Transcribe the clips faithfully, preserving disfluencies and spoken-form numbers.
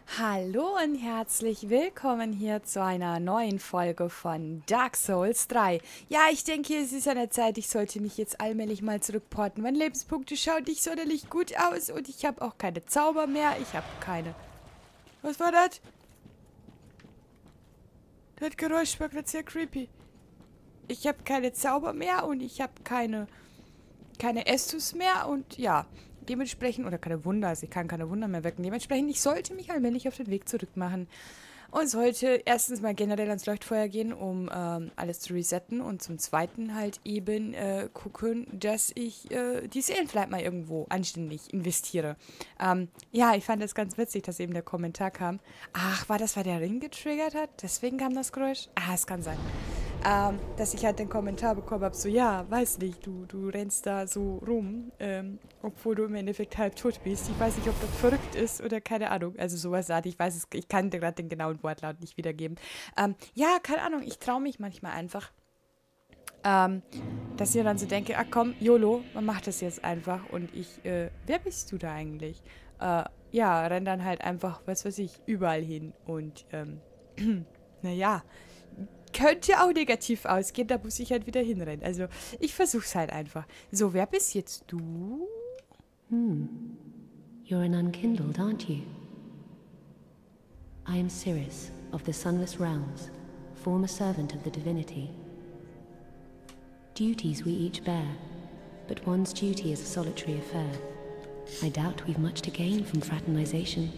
Hallo und herzlich willkommen hier zu einer neuen Folge von Dark Souls drei. Ja, ich denke, es ist an der Zeit, ich sollte mich jetzt allmählich mal zurückporten. Meine Lebenspunkte schauen nicht sonderlich gut aus und ich habe auch keine Zauber mehr. Ich habe keine... Was war das? Das Geräusch war gerade sehr creepy. Ich habe keine Zauber mehr und ich habe keine... keine Estus mehr und ja... Dementsprechend, oder keine Wunder, also ich kann keine Wunder mehr wecken. Dementsprechend, ich sollte mich allmählich auf den Weg zurück machen und sollte erstens mal generell ans Leuchtfeuer gehen, um ähm, alles zu resetten und zum Zweiten halt eben äh, gucken, dass ich äh, die Seelen vielleicht mal irgendwo anständig investiere. Ähm, ja, ich fand das ganz witzig, dass eben der Kommentar kam. Ach, war das, weil der Ring getriggert hat? Deswegen kam das Geräusch? Ah, es kann sein. Ähm, dass ich halt den Kommentar bekommen habe, so, ja, weiß nicht, du, du rennst da so rum, ähm, obwohl du im Endeffekt halb tot bist. Ich weiß nicht, ob das verrückt ist oder keine Ahnung. Also sowas hatte ich, weiß es, ich kann dir gerade den genauen Wortlaut nicht wiedergeben. Ähm, ja, keine Ahnung, ich traue mich manchmal einfach, ähm, dass ich dann so denke, ach komm, YOLO, man macht das jetzt einfach und ich, äh, wer bist du da eigentlich? Äh, ja, renn dann halt einfach, was weiß ich, überall hin und, ähm, naja, könnte auch negativ ausgehen, da muss ich halt wieder hinrennen. Also, ich versuch's halt einfach. So, wer bist jetzt du? You're an unkindled, aren't you? I am Cirrus, of the Sunless Realms, former servant of the divinity. Duties we each bear, but one's duty is a solitary affair. I doubt we've much to gain from fraternization.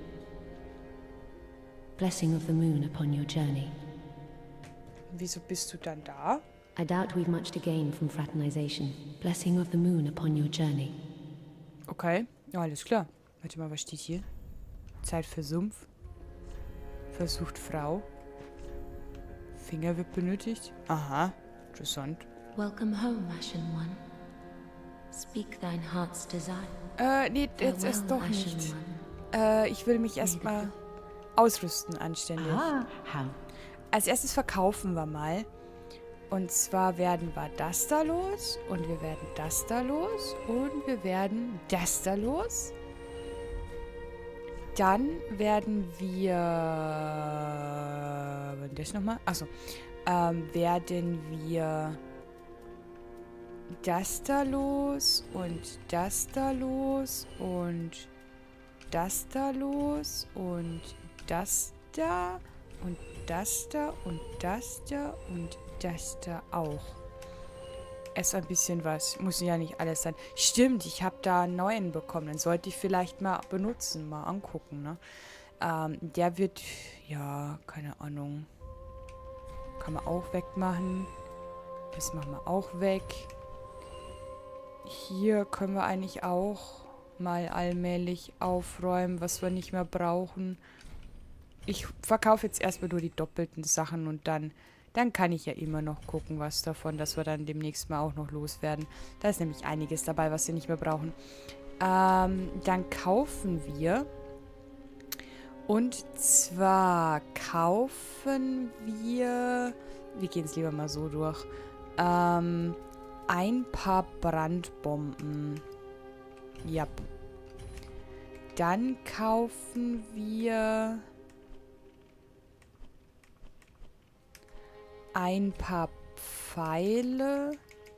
Blessing of the moon upon your journey. Wieso bist du dann da? I doubt we've much to gain from fraternization. Blessing of the moon upon your journey. Okay, ja, alles klar. Warte mal, was steht hier? Zeit für Sumpf. Versucht Frau. Finger wird benötigt. Aha, interessant. Welcome home, Ashen One. Speak thine heart's desire. Äh, nee, jetzt Farewell, erst doch Ashen nicht. One. Äh, ich will mich erstmal ausrüsten, anständig. Ah, how? Als erstes verkaufen wir mal. Und zwar werden wir das da los. Und wir werden das da los. Und wir werden das da los. Dann werden wir... Was ist das nochmal? Achso. Ähm, werden wir... Das da los. Und das da los. Und das da los. Und das da. Und das da. Und das da. Und das da auch. Erst ein bisschen was. Muss ja nicht alles sein. Stimmt, ich habe da einen neuen bekommen. Den sollte ich vielleicht mal benutzen, mal angucken, ne? Ähm, der wird, ja, keine Ahnung. Kann man auch wegmachen. Das machen wir auch weg. Hier können wir eigentlich auch mal allmählich aufräumen, was wir nicht mehr brauchen. Ich verkaufe jetzt erstmal nur die doppelten Sachen und dann... Dann kann ich ja immer noch gucken, was davon, dass wir dann demnächst mal auch noch loswerden. Da ist nämlich einiges dabei, was wir nicht mehr brauchen. Ähm, dann kaufen wir. Und zwar kaufen wir... Wir gehen es lieber mal so durch. Ähm, ein paar Brandbomben. Ja. Dann kaufen wir... ein paar Pfeile.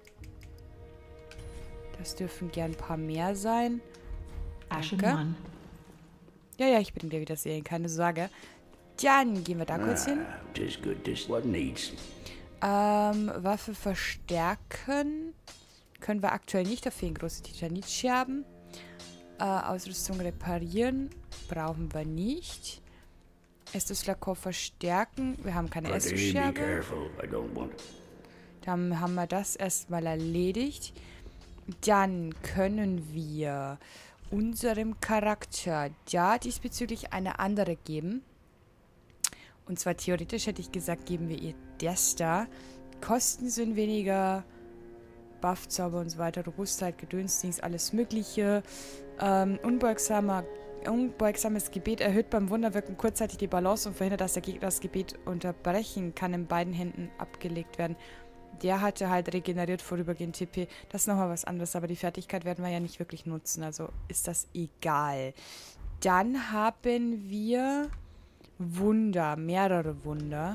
Das dürfen gern ein paar mehr sein. Ashen Danke. One. Ja, ja, ich bin dir wieder sehen, keine Sorge. Dann gehen wir da kurz hin. Tis good, tis what needs. Ähm, Waffe verstärken. Können wir aktuell nicht, da fehlen große Titanitscherben. Äh, Ausrüstung reparieren. Brauchen wir nicht. Estus Flakon verstärken. Wir haben keine But be Estus-Scherbe. careful, I don't want. Dann haben wir das erstmal erledigt. Dann können wir unserem Charakter ja diesbezüglich eine andere geben. Und zwar theoretisch hätte ich gesagt, geben wir ihr das da. Kosten sind weniger. Buffzauber und so weiter. Robustheit, Gedönsdings, alles mögliche. Ähm, unbeugsamer Unbeugsames Gebet erhöht beim Wunderwirken kurzzeitig die Balance und verhindert, dass der Gegner das Gebet unterbrechen kann, in beiden Händen abgelegt werden. Der hatte halt regeneriert vorübergehend T P. Das ist nochmal was anderes, aber die Fertigkeit werden wir ja nicht wirklich nutzen, also ist das egal. Dann haben wir Wunder, mehrere Wunder.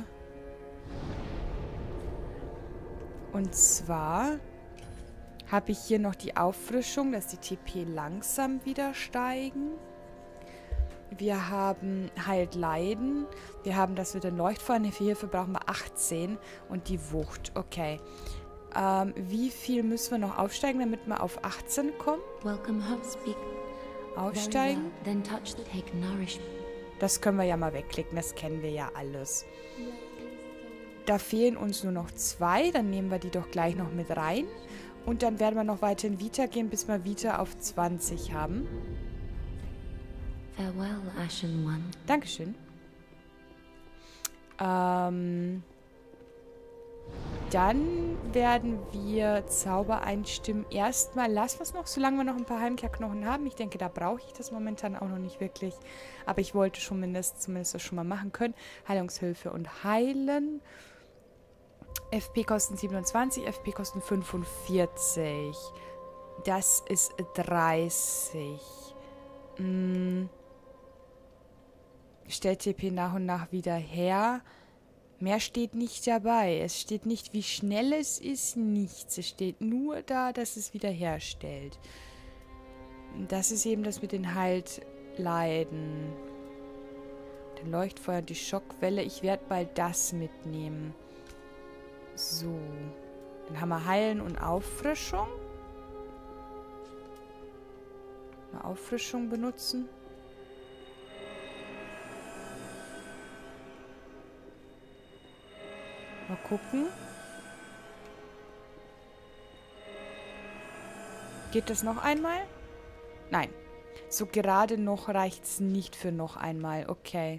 Und zwar habe ich hier noch die Auffrischung, dass die T P langsam wieder steigen. Wir haben halt Leiden. Wir haben das mit den Leuchtfeuern. Hierfür brauchen wir achtzehn. Und die Wucht. Okay. Ähm, wie viel müssen wir noch aufsteigen, damit wir auf achtzehn kommen? Welcome, Hubspeak. Aufsteigen. Then touch the take nourishment. Das können wir ja mal wegklicken. Das kennen wir ja alles. Da fehlen uns nur noch zwei. Dann nehmen wir die doch gleich noch mit rein. Und dann werden wir noch weiter in Vita gehen, bis wir Vita auf zwanzig haben. Farewell, Ashen One. Dankeschön. Ähm, dann werden wir Zauber einstimmen. Erstmal lassen wir es noch, solange wir noch ein paar Heimkehrknochen haben. Ich denke, da brauche ich das momentan auch noch nicht wirklich. Aber ich wollte schon mindestens, zumindest das schon mal machen können. Heilungshilfe und Heilen. F P kosten siebenundzwanzig, F P kosten fünfundvierzig. Das ist dreißig. Hm. Stellt T P nach und nach wieder her. Mehr steht nicht dabei. Es steht nicht, wie schnell es ist, nichts. Es steht nur da, dass es wieder herstellt. Das ist eben das mit den Haltleiden. Den Leuchtfeuer und die Schockwelle. Ich werde mal das mitnehmen. So. Dann haben wir Heilen und Auffrischung. Mal Auffrischung benutzen. Mal gucken. Geht das noch einmal? Nein. So gerade noch reicht es nicht für noch einmal. Okay.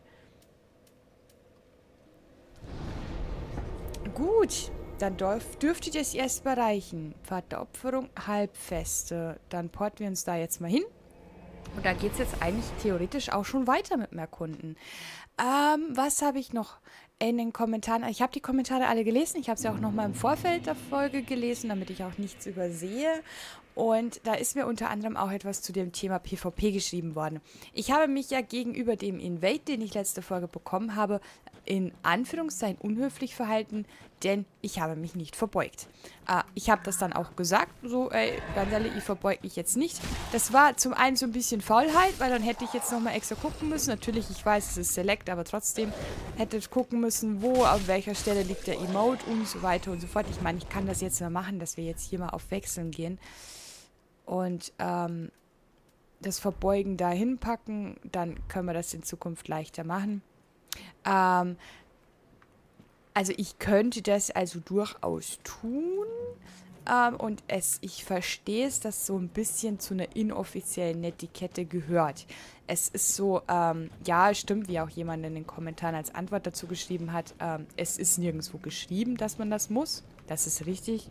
Gut. Dann dürf, dürfte das erst mal reichen. Pfad der Opferung, Halbfeste. Dann porten wir uns da jetzt mal hin. Und da geht es jetzt eigentlich theoretisch auch schon weiter mit dem Erkunden. Ähm, was habe ich noch in den Kommentaren? Ich habe die Kommentare alle gelesen. Ich habe sie auch nochmal im Vorfeld der Folge gelesen, damit ich auch nichts übersehe. Und da ist mir unter anderem auch etwas zu dem Thema PvP geschrieben worden. Ich habe mich ja gegenüber dem Invade, den ich letzte Folge bekommen habe, in Anführungszeichen unhöflich verhalten, denn ich habe mich nicht verbeugt. Äh, ich habe das dann auch gesagt, so, ey, ganz ehrlich, ich verbeuge mich jetzt nicht. Das war zum einen so ein bisschen Faulheit, weil dann hätte ich jetzt nochmal extra gucken müssen. Natürlich, ich weiß, es ist Select, aber trotzdem hätte ich gucken müssen, wo, auf welcher Stelle liegt der Emote und so weiter und so fort. Ich meine, ich kann das jetzt mal machen, dass wir jetzt hier mal auf Wechseln gehen und ähm, das Verbeugen da hinpacken, dann können wir das in Zukunft leichter machen. Ähm, also ich könnte das also durchaus tun ähm, und es, ich verstehe es, dass so ein bisschen zu einer inoffiziellen Netiquette gehört. Es ist so, ähm, ja, stimmt, wie auch jemand in den Kommentaren als Antwort dazu geschrieben hat, ähm, es ist nirgendwo geschrieben, dass man das muss. Das ist richtig.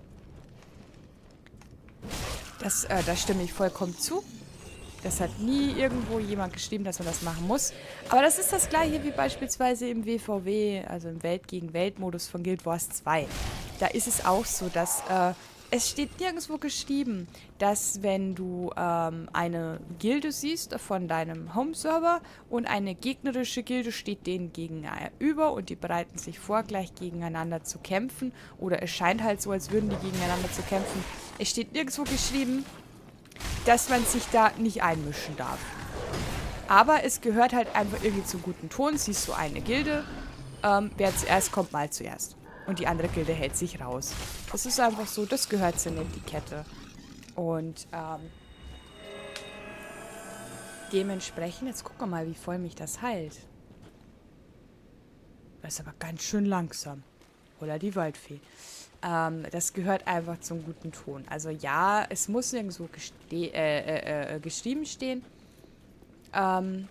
Das, äh, da stimme ich vollkommen zu. Das hat nie irgendwo jemand geschrieben, dass man das machen muss. Aber das ist das gleiche wie beispielsweise im W V W, also im Welt-gegen-Welt-Modus von Guild Wars zwei. Da ist es auch so, dass äh, es steht nirgendwo geschrieben, dass wenn du ähm, eine Gilde siehst von deinem Home-Server und eine gegnerische Gilde steht denen gegenüber und die bereiten sich vor, gleich gegeneinander zu kämpfen. Oder es scheint halt so, als würden die gegeneinander zu kämpfen. Es steht nirgendwo geschrieben, dass man sich da nicht einmischen darf. Aber es gehört halt einfach irgendwie zum guten Ton. Siehst du eine Gilde, ähm, wer zuerst kommt, mal zuerst. Und die andere Gilde hält sich raus. Das ist einfach so, das gehört zur Netiquette. Und ähm, dementsprechend, jetzt gucken wir mal, wie voll mich das heilt. Das ist aber ganz schön langsam. Oder die Waldfee. Ähm, das gehört einfach zum guten Ton. Also ja, es muss nirgendwo äh, äh, äh, geschrieben stehen, ähm,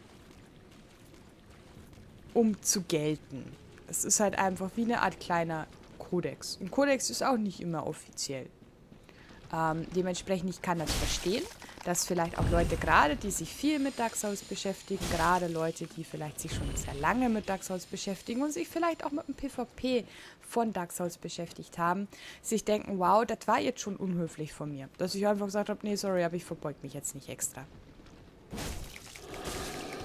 um zu gelten. Es ist halt einfach wie eine Art kleiner Kodex. Ein Kodex ist auch nicht immer offiziell. Ähm, dementsprechend, ich kann das verstehen, dass vielleicht auch Leute gerade, die sich viel mit Dark Souls beschäftigen, gerade Leute, die vielleicht sich schon sehr lange mit Dark Souls beschäftigen und sich vielleicht auch mit dem PvP von Dark Souls beschäftigt haben, sich denken, wow, das war jetzt schon unhöflich von mir. Dass ich einfach gesagt habe, nee, sorry, aber ich verbeug mich jetzt nicht extra.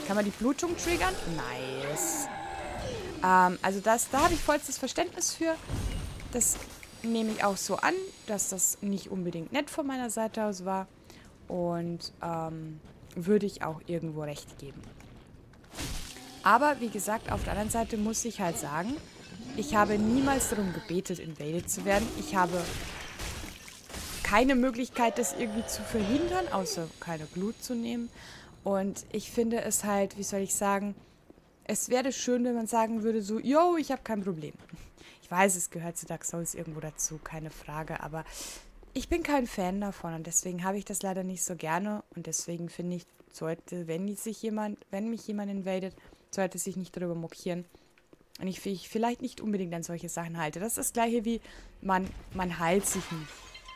Kann man die Blutung triggern? Nice. Ähm, also das, da habe ich vollstes Verständnis für. Das nehme ich auch so an, dass das nicht unbedingt nett von meiner Seite aus war. Und ähm, würde ich auch irgendwo recht geben. Aber wie gesagt, auf der anderen Seite muss ich halt sagen, ich habe niemals darum gebetet, invaded zu werden. Ich habe keine Möglichkeit, das irgendwie zu verhindern, außer keine Blut zu nehmen. Und ich finde es halt, wie soll ich sagen, es wäre schön, wenn man sagen würde so, yo, ich habe kein Problem. Ich weiß, es gehört zu Dark Souls irgendwo dazu, keine Frage, aber ich bin kein Fan davon und deswegen habe ich das leider nicht so gerne und deswegen finde ich, sollte, wenn sich jemand, wenn mich jemand invadet, sollte sich nicht darüber mokieren. Und ich, ich vielleicht nicht unbedingt an solche Sachen halte. Das ist das gleiche wie, man, man heilt sich nicht.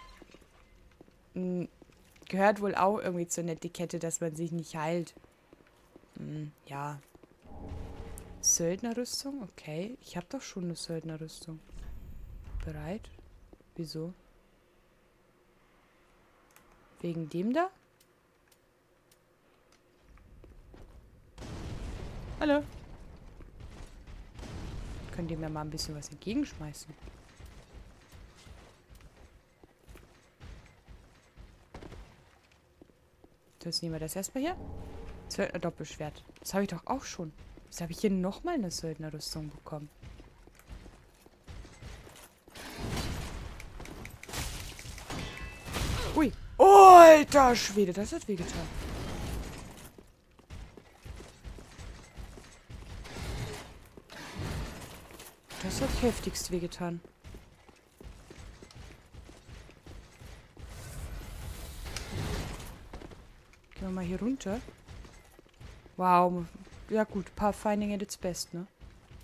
Hm, gehört wohl auch irgendwie zur Etikette, dass man sich nicht heilt. Hm, ja. Söldnerrüstung? Okay. Ich habe doch schon eine Söldnerrüstung. Bereit? Wieso? Wegen dem da? Hallo? Könnt ihr mir mal ein bisschen was entgegenschmeißen? Jetzt nehmen wir das erstmal hier. Söldner Doppelschwert. Das habe ich doch auch schon. Jetzt habe ich hier nochmal eine Söldnerrüstung bekommen. Ui. Oh, alter Schwede, das hat wehgetan. Das hat heftigst wehgetan. Gehen wir mal hier runter. Wow. Ja gut, Pathfinding at its best, ne?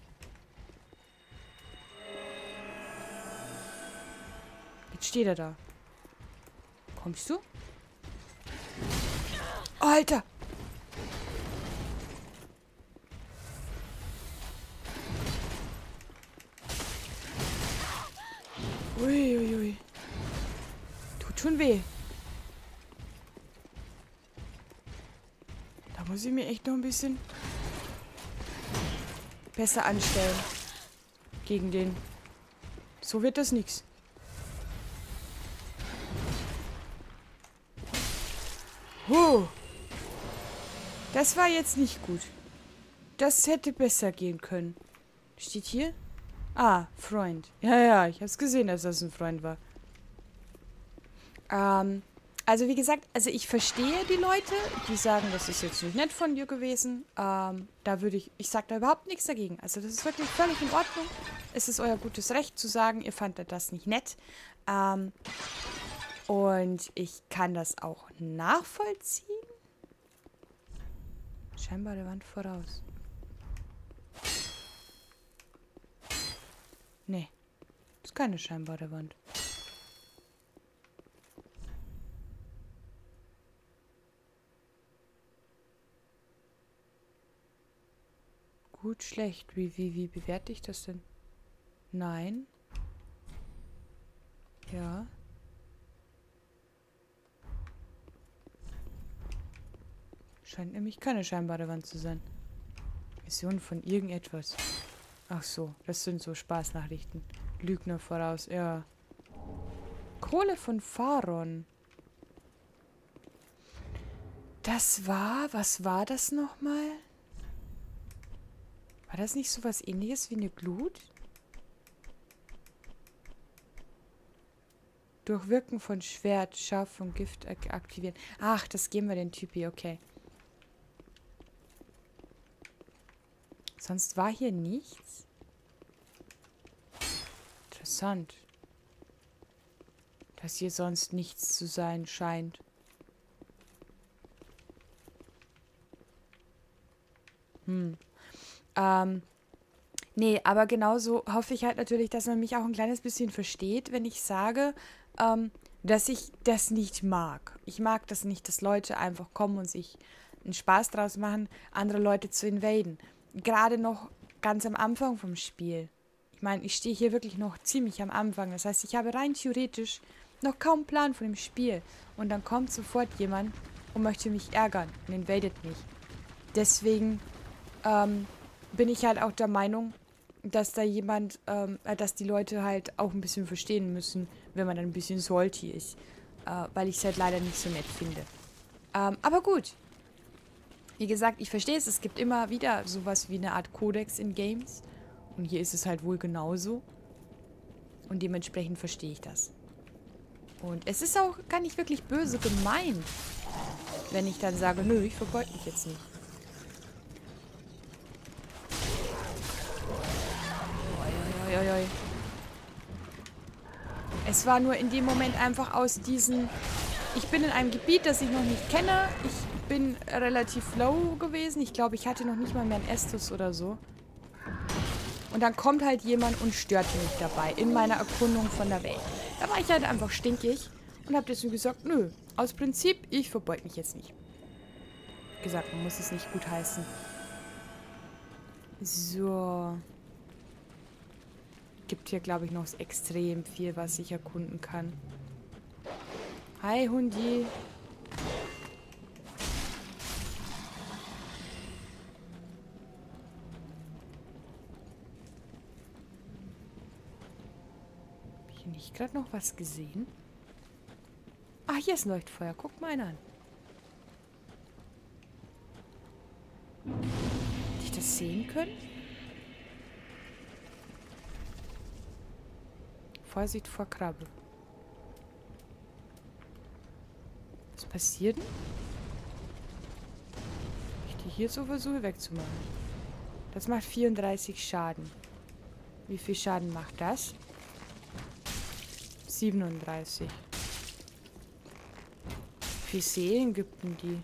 Jetzt steht er da. Kommst du? Oh, Alter! Ui, ui, ui. Tut schon weh. Da muss ich mir echt noch ein bisschen besser anstellen. Gegen den. So wird das nix. Oh. Das war jetzt nicht gut. Das hätte besser gehen können. Steht hier? Ah, Freund. Ja, ja, ich hab's gesehen, dass das ein Freund war. Ähm, also wie gesagt, also ich verstehe die Leute, die sagen, das ist jetzt nicht nett von dir gewesen. Ähm, da würde ich, ich sag da überhaupt nichts dagegen. Also das ist wirklich völlig in Ordnung. Es ist euer gutes Recht zu sagen, ihr fandet das nicht nett. Ähm, und ich kann das auch nachvollziehen. Scheinbar der Wand voraus. Nee, ist keine scheinbare Wand. Gut, schlecht. Wie, wie, wie bewerte ich das denn? Nein. Ja. Scheint nämlich keine scheinbare Wand zu sein. Mission von irgendetwas. Ach so, das sind so Spaßnachrichten. Lügner voraus, ja. Kohle von Faron. Das war, was war das nochmal? War das nicht so was Ähnliches wie eine Glut? Durchwirken von Schwert, Scharf und Gift ak aktivieren. Ach, das geben wir den Typi, okay. Sonst war hier nichts. Interessant. Dass hier sonst nichts zu sein scheint. Hm. Ähm. Nee, aber genauso hoffe ich halt natürlich, dass man mich auch ein kleines bisschen versteht, wenn ich sage, ähm, dass ich das nicht mag. Ich mag das nicht, dass Leute einfach kommen und sich einen Spaß draus machen, andere Leute zu invaden. Gerade noch ganz am Anfang vom Spiel. Ich meine, ich stehe hier wirklich noch ziemlich am Anfang. Das heißt, ich habe rein theoretisch noch kaum Plan von dem Spiel. Und dann kommt sofort jemand und möchte mich ärgern und invadet mich. deswegen ähm, bin ich halt auch der Meinung, dass da jemand, ähm, äh, dass die Leute halt auch ein bisschen verstehen müssen, wenn man dann ein bisschen salty ist. Äh, weil ich es halt leider nicht so nett finde. Ähm, aber gut. Wie gesagt, ich verstehe es. Es gibt immer wieder sowas wie eine Art Kodex in Games. Und hier ist es halt wohl genauso. Und dementsprechend verstehe ich das. Und es ist auch gar nicht wirklich böse gemeint, wenn ich dann sage, nö, ich verbeug mich jetzt nicht. Oi, oi, oi, oi. Es war nur in dem Moment einfach aus diesen... Ich bin in einem Gebiet, das ich noch nicht kenne. Ich bin relativ low gewesen. Ich glaube, ich hatte noch nicht mal mehr einen Estus oder so. Und dann kommt halt jemand und stört mich dabei in meiner Erkundung von der Welt. Da war ich halt einfach stinkig und habe deswegen gesagt, nö, aus Prinzip, ich verbeug mich jetzt nicht. Wie gesagt, man muss es nicht gut heißen. So. Gibt hier, glaube ich, noch extrem viel, was ich erkunden kann. Hi, Hundi. Habe ich hier nicht gerade noch was gesehen? Ah, hier ist ein Leuchtfeuer. Guck mal einen an. Hätte ich das sehen können? Vorsicht vor Krabbe. Was passiert denn? Ich die hier so versuche wegzumachen. Das macht vierunddreißig Schaden. Wie viel Schaden macht das? siebenunddreißig. Wie viele Seelen gibt denn die?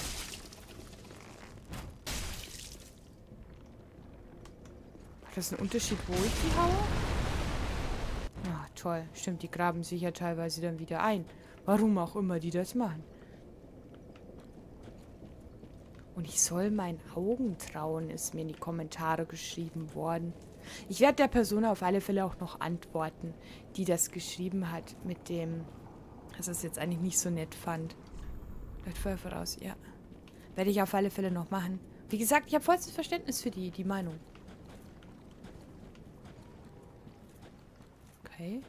Macht das einen Unterschied, wo ich die haue? Ah, toll. Stimmt, die graben sich ja teilweise dann wieder ein. Warum auch immer die das machen. Und ich soll meinen Augen trauen, ist mir in die Kommentare geschrieben worden. Ich werde der Person auf alle Fälle auch noch antworten, die das geschrieben hat, mit dem, dass er es jetzt eigentlich nicht so nett fand. Läuft Feuer voraus, ja. Werde ich auf alle Fälle noch machen. Wie gesagt, ich habe vollstes Verständnis für die, die Meinung. Okay.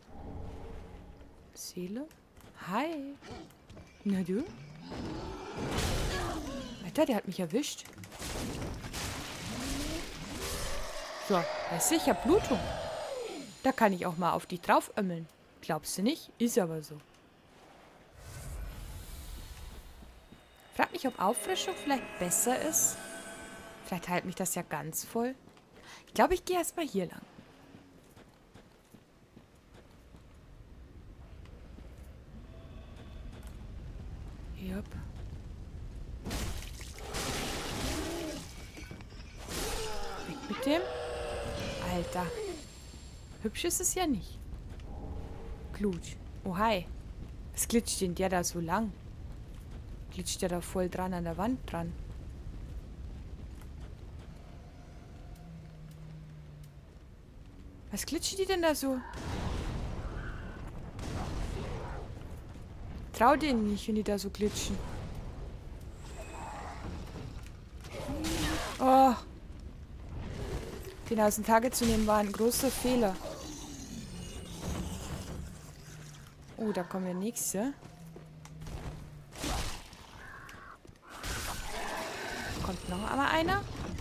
Seele. Hi. Na du? Alter, der hat mich erwischt. So, weißt du, ich hab Blutung. Da kann ich auch mal auf dich drauf ömmeln. Glaubst du nicht? Ist aber so. Frag mich, ob Auffrischung vielleicht besser ist. Vielleicht hält mich das ja ganz voll. Ich glaube, ich gehe erstmal hier lang. Yep. Weg mit dem. Alter. Hübsch ist es ja nicht. Glutsch. Oh, hi. Was glitscht denn der da so lang? Glitscht der da voll dran an der Wand dran? Was glitschen die denn da so? Trau denen nicht, wenn die da so glitschen. Oh. Den aus dem Tage zu nehmen war ein großer Fehler. Oh, da kommen wir nächste. Kommt noch einmal einer.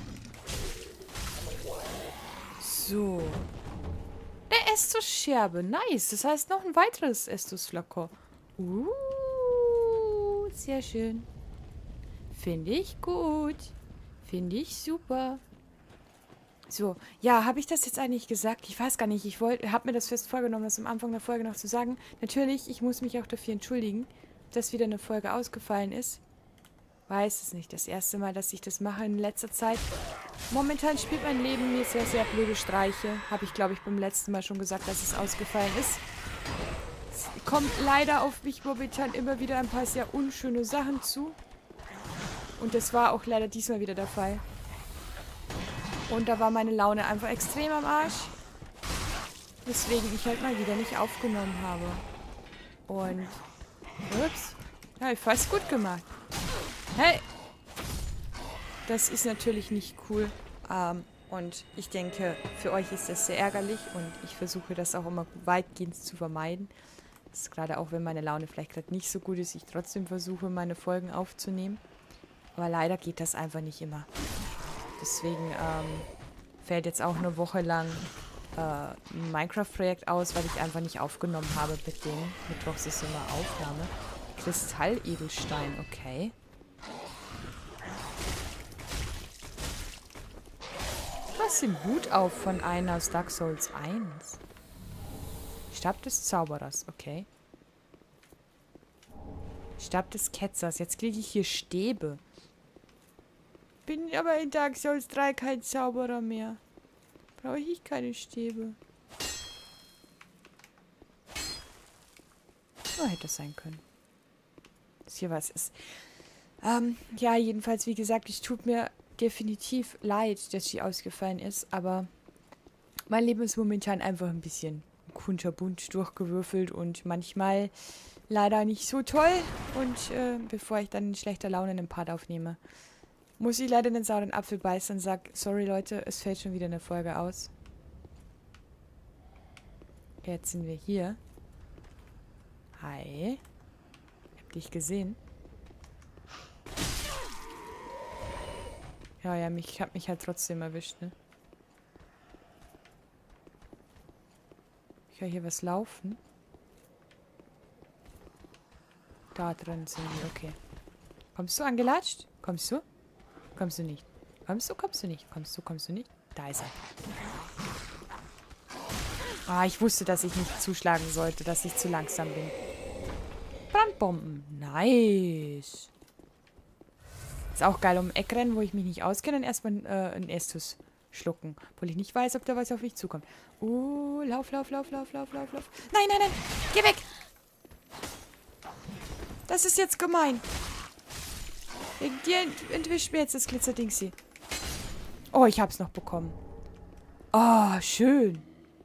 So. Der Estus-Scherbe. Nice. Das heißt noch ein weiteres Estus-Flakon. Uh, sehr schön. Finde ich gut. Finde ich super. So, ja, habe ich das jetzt eigentlich gesagt? Ich weiß gar nicht. Ich habe mir das fest vorgenommen, das am Anfang der Folge noch zu sagen. Natürlich, ich muss mich auch dafür entschuldigen, dass wieder eine Folge ausgefallen ist. Weiß es nicht. Das erste Mal, dass ich das mache in letzter Zeit. Momentan spielt mein Leben mir sehr, sehr blöde Streiche. Habe ich, glaube ich, beim letzten Mal schon gesagt, dass es ausgefallen ist. Kommt leider auf mich momentan immer wieder ein paar sehr unschöne Sachen zu. Und das war auch leider diesmal wieder der Fall. Und da war meine Laune einfach extrem am Arsch. Weswegen ich halt mal wieder nicht aufgenommen habe. Und... Ups. Ja, ich fast gut gemacht. Hey! Das ist natürlich nicht cool. Ähm, und ich denke, für euch ist das sehr ärgerlich und ich versuche das auch immer weitgehend zu vermeiden. Das ist gerade auch, wenn meine Laune vielleicht gerade nicht so gut ist, ich trotzdem versuche, meine Folgen aufzunehmen. Aber leider geht das einfach nicht immer. Deswegen ähm, fällt jetzt auch eine Woche lang äh, ein Minecraft-Projekt aus, weil ich einfach nicht aufgenommen habe mit denen. Mittwochs ist immer Aufnahme. Kristalledelstein, okay. Was den Hut auf von einer aus Dark Souls eins. Stab des Zauberers, okay. Stab des Ketzers. Jetzt kriege ich hier Stäbe. Bin aber in Dark Souls drei kein Zauberer mehr. Brauche ich keine Stäbe. So hätte es sein können. Dass hier was ist. Ähm, ja, jedenfalls, wie gesagt, es tut mir definitiv leid, dass sie ausgefallen ist, aber mein Leben ist momentan einfach ein bisschen kunterbunt durchgewürfelt und manchmal leider nicht so toll. Und äh, bevor ich dann in schlechter Laune einen Part aufnehme, muss ich leider den sauren Apfel beißen und sag, sorry Leute, es fällt schon wieder eine Folge aus. Jetzt sind wir hier. Hi. Ich hab dich gesehen. Ja, ja, mich, ich hab mich halt trotzdem erwischt, ne? Ich höre hier was laufen. Da drin sind die, okay. Kommst du angelatscht? Kommst du? Kommst du nicht? Kommst du, kommst du nicht? Kommst du, kommst du nicht? Da ist er. Ah, ich wusste, dass ich nicht zuschlagen sollte, dass ich zu langsam bin. Brandbomben. Nice. Ist auch geil, um Eck rennen, wo ich mich nicht auskenne, und erstmal äh, einen Estus schlucken. Obwohl ich nicht weiß, ob da was auf mich zukommt. Oh, lauf, lauf, lauf, lauf, lauf, lauf, lauf. Nein, nein, nein. Geh weg. Das ist jetzt gemein. Wegen dir ent entwischt mir jetzt das Glitzerdings hier. Oh, ich hab's noch bekommen. Oh, schön.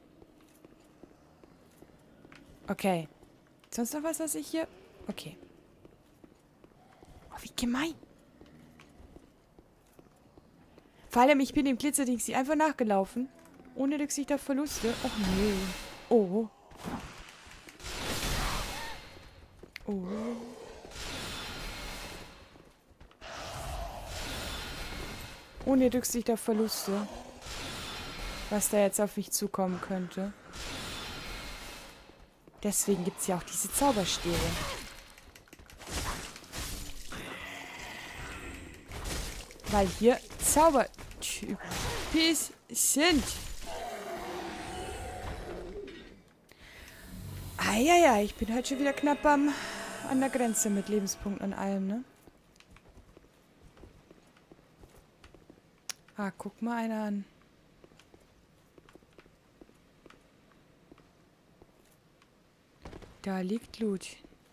Okay. Sonst noch was, was ich hier... Okay. Oh, wie gemein. Vor allem, ich bin dem Glitzerdings hier einfach nachgelaufen. Ohne Rücksicht auf Verluste. Och, nee. Oh. Oh. Ohne Rücksicht auf Verluste. Was da jetzt auf mich zukommen könnte. Deswegen gibt es ja auch diese Zauberstäbe. Weil hier Zaubertypis sind. Eieiei, ich bin halt schon wieder knapp am, an der Grenze mit Lebenspunkten und allem, ne? Ah, guck mal einer an. Da liegt Loot.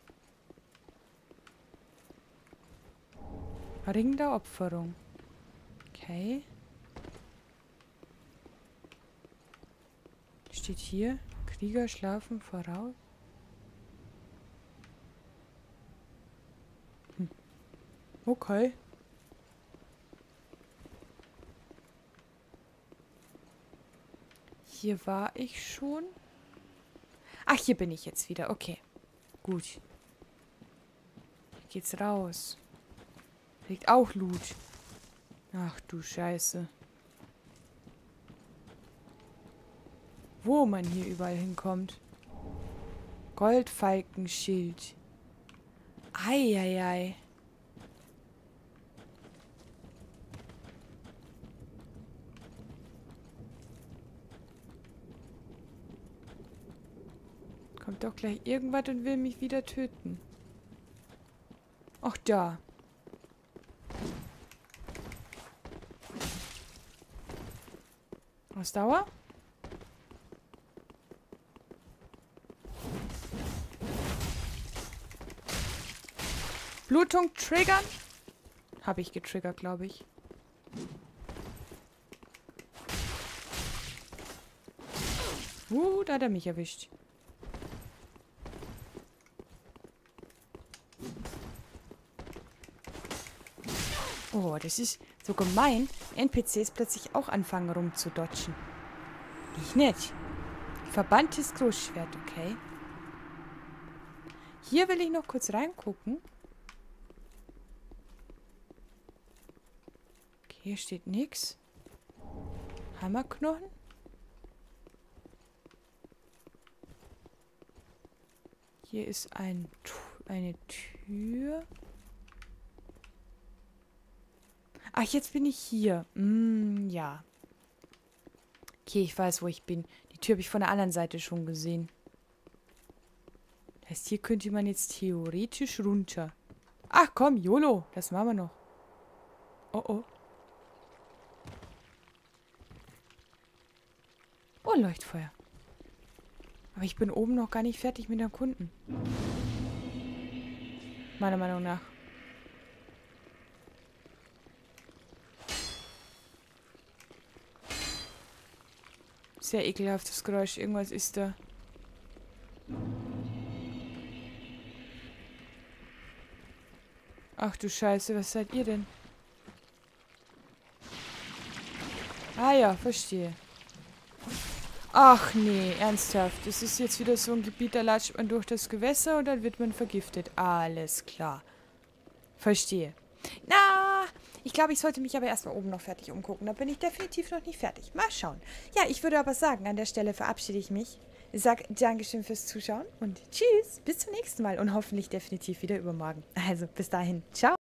Ring der Opferung. Okay. Steht hier. Krieger schlafen voraus. Hm. Okay. Hier war ich schon. Ach, hier bin ich jetzt wieder. Okay. Gut. Hier geht's raus. Liegt auch Loot. Ach du Scheiße. Wo man hier überall hinkommt. Goldfalkenschild. Eieiei. Kommt doch gleich irgendwas und will mich wieder töten. Ach, da. Ausdauer? Blutung triggern? Habe ich getriggert, glaube ich. Uh, da hat er mich erwischt. Oh, das ist so gemein. N P Cs plötzlich auch anfangen rumzudodgen. Ich nicht. Verbanntes Großschwert, okay. Hier will ich noch kurz reingucken. Okay, hier steht nichts. Hammerknochen. Hier ist ein, eine Tür. Ach, jetzt bin ich hier. Mm, ja. Okay, ich weiß, wo ich bin. Die Tür habe ich von der anderen Seite schon gesehen. Das heißt, hier könnte man jetzt theoretisch runter. Ach komm, YOLO. Das machen wir noch. Oh, oh. Oh, Leuchtfeuer. Aber ich bin oben noch gar nicht fertig mit Erkunden. Meiner Meinung nach. Sehr ekelhaftes Geräusch. Irgendwas ist da. Ach du Scheiße, was seid ihr denn? Ah ja, verstehe. Ach nee, ernsthaft. Das ist jetzt wieder so ein Gebiet, da latscht man durch das Gewässer und dann wird man vergiftet. Alles klar. Verstehe. Na, ich glaube, ich sollte mich aber erstmal oben noch fertig umgucken. Da bin ich definitiv noch nicht fertig. Mal schauen. Ja, ich würde aber sagen, an der Stelle verabschiede ich mich. Ich sage Dankeschön fürs Zuschauen und tschüss, bis zum nächsten Mal und hoffentlich definitiv wieder übermorgen. Also, bis dahin. Ciao.